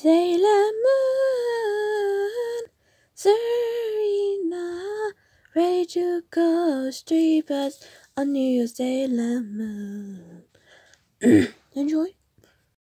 Sailor Moon, Serena, ready to go street bus on New Sailor Moon. Enjoy.